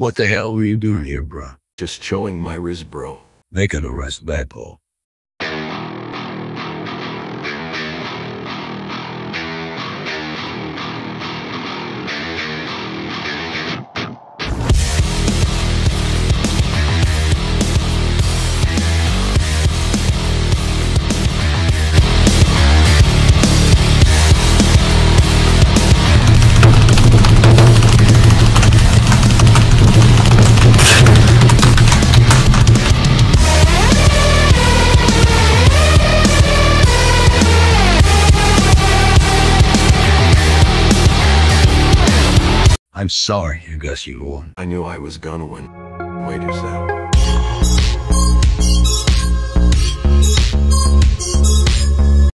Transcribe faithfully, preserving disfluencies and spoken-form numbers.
What the hell were you doing here, bro? Just showing my rizz, bro. Make an arrest that Paul. I'm sorry, I guess you won. I knew I was gonna win. Wait, is that?